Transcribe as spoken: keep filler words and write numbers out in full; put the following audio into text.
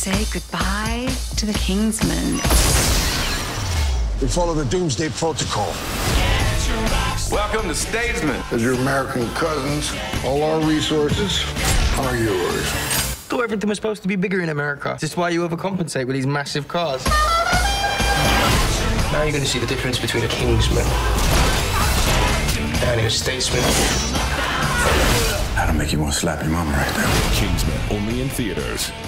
say goodbye to the Kingsman. We follow the Doomsday Protocol. Welcome to Statesman. As your American cousins, all our resources are yours. I thought everything was supposed to be bigger in America. Is this why you overcompensate with these massive cars? Now you're going to see the difference between a Kingsman and a Statesman. That'll make you want to slap your mama right there. Kingsman, only in theaters.